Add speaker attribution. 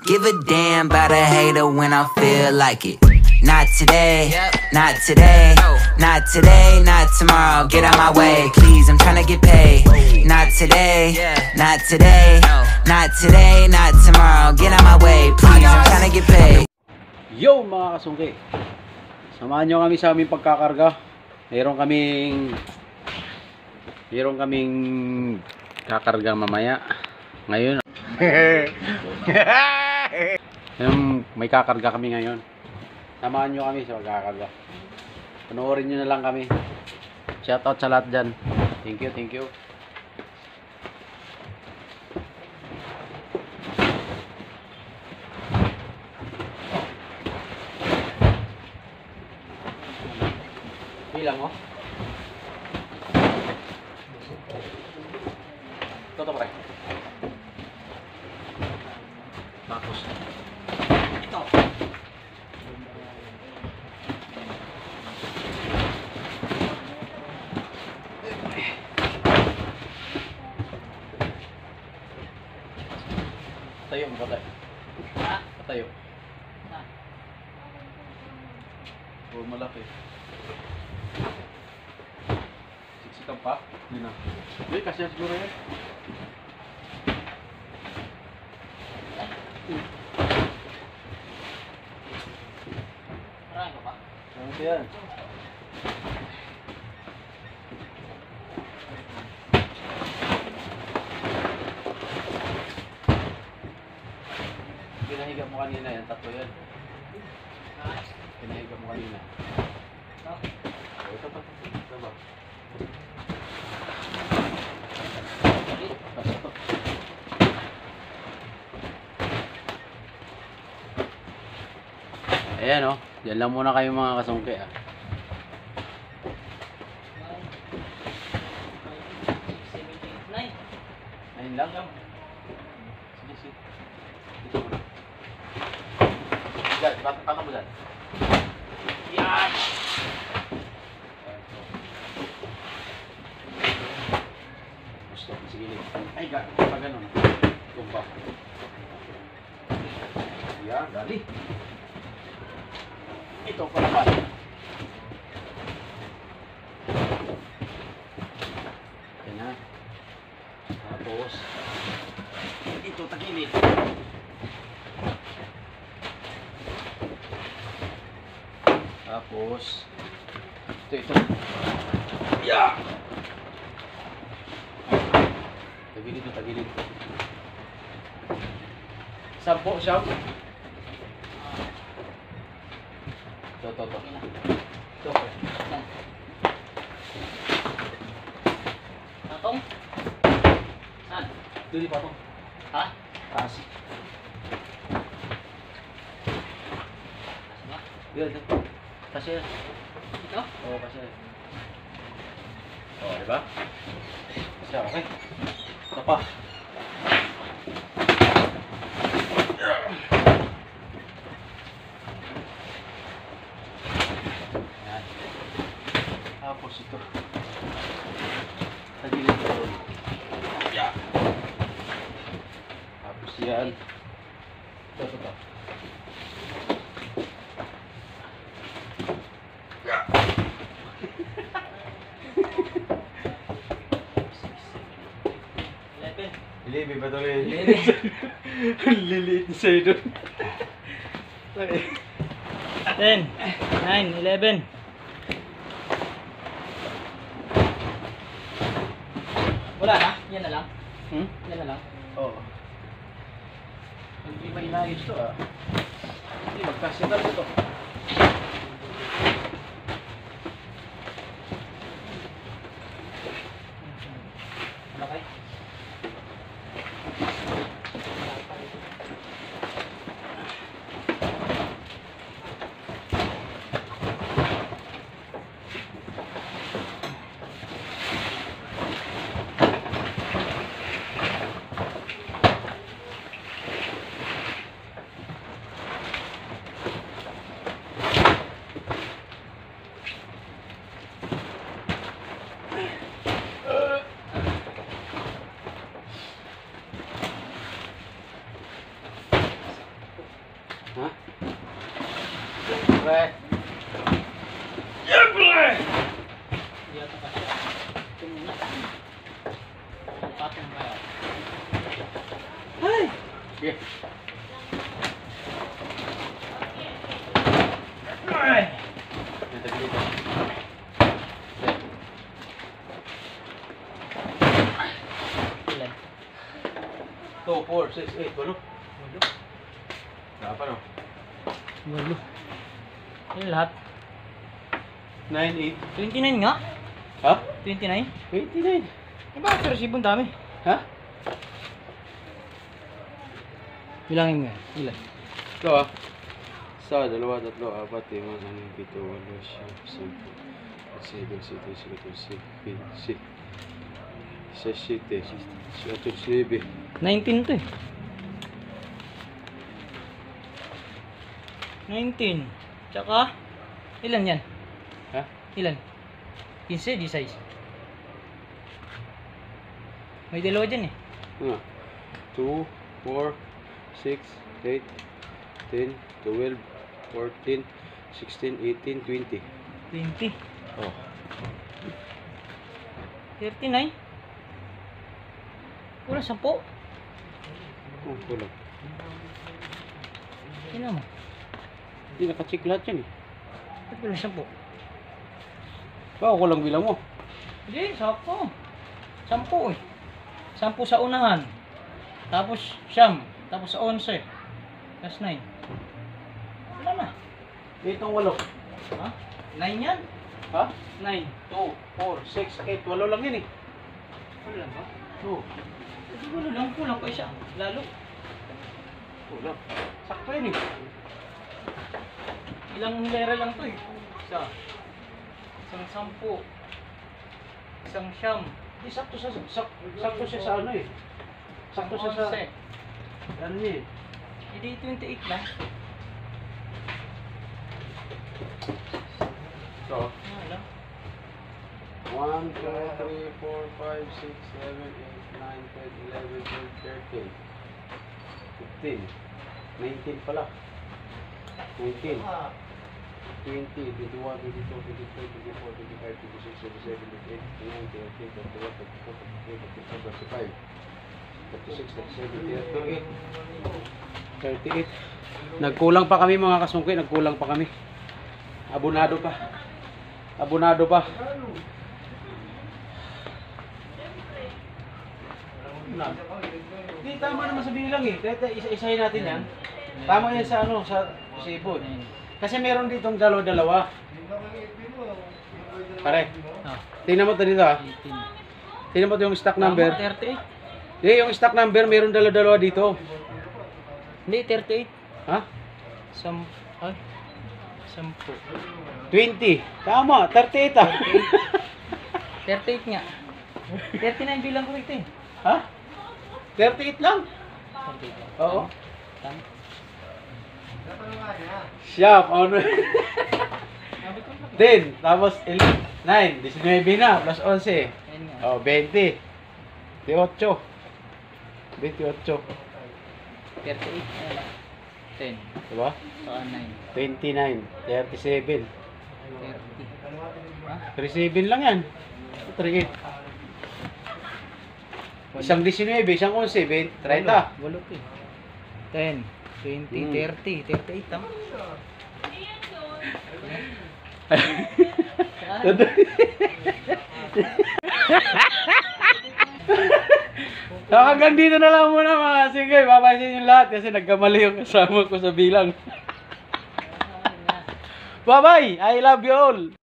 Speaker 1: give a damn about a hater when I feel like it. Not today, not today, not today, not tomorrow. Get out my way, please, I'm tryna get paid. Not today, not today, not today, not tomorrow. Get out my way, please, I'm tryna get paid.
Speaker 2: Yo mga kasungki, samahan nyo kami sa aming pagkakarga. Meron kaming kakarga mamaya. Ngayon may kakarga kami ngayon. Samahan nyo kami sa pagkakarga. Panoorin nyo na lang kami. Shoutout sa lahat dyan. Thank you, thank you. Bilang mo. Toto pre. Tapos ito. Tayo mo ba? Ha? Tayo. Oh, malaki. Siksikan pa? Hindi na. Hindi, kasi siguro yan. Marami ka pa? Marami yan. Pinahiga mo kanina yan, tatlo yan. Pinahiga mo kanina. Ito ba? Ito ba? Ayan o, yan lang muna kayo mga kasungki ah. Ayun lang. Sige, sige. Dito muna. Diyan, patang mo dyan. Yan! Gusto, sige lang. Ay, pa ganun. Tumpa. Yan, dali. Ito pala pa. Yan na. Tapos ito tagilid. Tapos ito. Yeah. Tagilid. Sampo siya. Ito. Patong? Saan? Ito di patong. Ha? Taas. Taas ba? Yun. Kasi. Ito? Oo, kasi. Oo, diba? Kasi okay. Ito pa. Tapos ito. Tagilid ito. Yeah. Tapos yan. Ito. Yeah. Libi ba ito rin? Liliit na sa'yo doon.
Speaker 3: 10, 9, 11. Wala na? Yan na lang? Yan na lang?
Speaker 2: Oo. Hindi ba inayos ito ah? Hindi, magkasital ito.
Speaker 3: Okay.
Speaker 2: Ha? Siyempre. Siyempre!
Speaker 3: Hindi ata kasi. Ito muna. Patong kaya.
Speaker 2: Ay! Sige.
Speaker 3: Ay!
Speaker 2: Ito dito. 2, 4, 6, 8, 8. Dapat no?
Speaker 3: Walo. Ano lahat?
Speaker 2: 9,
Speaker 3: 29 nga?
Speaker 2: 8. Ha?
Speaker 3: 29?
Speaker 2: 29.
Speaker 3: Eh bakit sa resibo ang dami?
Speaker 2: Ha?
Speaker 3: Bilangin mo yan. Ilan?
Speaker 2: Ito ah. 1, 2, 3, 4, 5, 6, 7, 8, 9.
Speaker 3: 19 to eh. 19. Tsaka, ilan yan?
Speaker 2: Ha?
Speaker 3: Ilan? 15, 16. May dalawa dyan eh.
Speaker 2: 2, 4, 6, 8, 10, 12, 14, 16, 18, 20.
Speaker 3: 20.
Speaker 2: Oh.
Speaker 3: 39. Kulang 10.
Speaker 2: Oh, kulang.
Speaker 3: Tingnan mo.
Speaker 2: Hindi naka-check lahat yan eh.
Speaker 3: Ba't kulang 10?
Speaker 2: Baka kulang bilang mo.
Speaker 3: Hindi, sakto. 10 eh. 10 sa unahan. Tapos 9. Tapos sa 11. Tapos 9. Wala na.
Speaker 2: Itong 8.
Speaker 3: Ha? 9 yan?
Speaker 2: Ha?
Speaker 3: 9.
Speaker 2: 2, 4, 6, 8. 8 lang yan eh.
Speaker 3: Wala lang ba?
Speaker 2: 2.
Speaker 3: Hindi wala lang. Kulang pa isa. Lalo.
Speaker 2: Kulang. Sakto yan eh.
Speaker 3: Ilang hilera lang to eh. Isa. Isang 10. Isang 9.
Speaker 2: Di sakto siya sa ano eh. Sakto siya sa ano eh.
Speaker 3: Hindi 28 lang.
Speaker 2: So,
Speaker 3: Wala.
Speaker 2: 1, 2, 3, 4, 5, 6, 7, 8, 9, 10, 11, 12, 13, 15, 19 pala. 19, 20, 21, 22, 23, 24, 25, 26, 27, 28, 39, 30, 31, 32, 33, 34, 35, 36, 37, 38. Nagkulang pa kami mga kasungki, nagkulang pa kami. Abonado pa. Abonado pa. Hindi, tama naman sa bilang eh. Kahit isa-isahin natin yan. Tama yan sa ano, sa sipon. Kasi meron ditong dalawa-dalawa. Pare,
Speaker 3: Ah,
Speaker 2: tingnan mo ito dito ah.
Speaker 3: 18.
Speaker 2: Tingnan mo ito yung stock number.
Speaker 3: Tama, 38.
Speaker 2: Hindi, yung stock number meron dalawa-dalawa dito.
Speaker 3: Hindi, 38.
Speaker 2: Ha?
Speaker 3: Ay, 10.
Speaker 2: 20. Tama, 38 ah.
Speaker 3: 38 nga. 39 bilang ko ito eh.
Speaker 2: Ha? 38 lang.
Speaker 3: 38 lang.
Speaker 2: Oo.
Speaker 3: Tama.
Speaker 2: Siyap, ano?
Speaker 3: Sabi ko lang.
Speaker 2: 10, tapos 9, 19 na, plus 11.
Speaker 3: Ayun nga.
Speaker 2: Oh, 20. 28. 28.
Speaker 3: 38. 10.
Speaker 2: Diba?
Speaker 3: Saka 9.
Speaker 2: 29. 37.
Speaker 3: 30. Ha?
Speaker 2: 37 lang yan. 38. Isang 19, isang 11, 30.
Speaker 3: Walo ko eh. 10, 20, 30, 38 tama.
Speaker 2: Hanggang dito na lang muna mga singay. Babasin yung lahat kasi nagkamali yung kasama ko sa bilang. Bye-bye! I love you all!